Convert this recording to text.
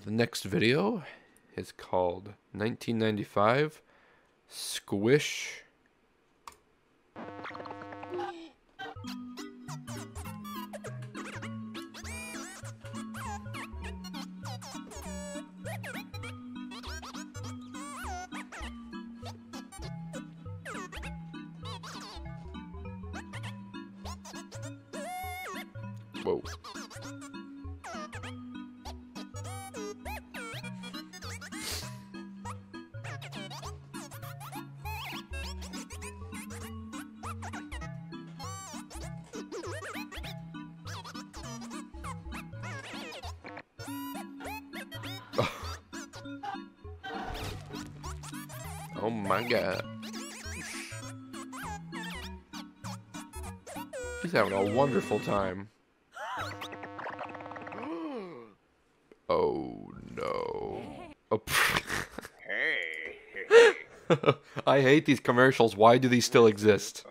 The next video is called 1995 Squish. Whoa. Oh my god. He's having a wonderful time. Oh no. Oh, I hate these commercials. Why do these still exist?